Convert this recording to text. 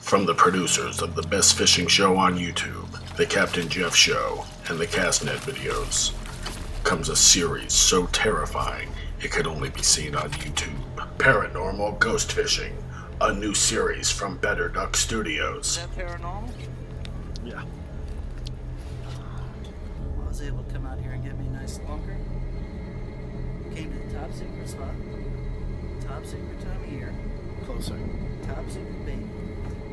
From the producers of the best fishing show on YouTube, The Captain Jeff Show, and the Castnet videos, comes a series so terrifying it could only be seen on YouTube. Paranormal Ghost Fishing, a new series from Better Duck Studios. Is that paranormal? Yeah. I was able to come out here and get me a nice lunker. Came to the top secret spot. Top secret time of year. Closer. Top secret bait.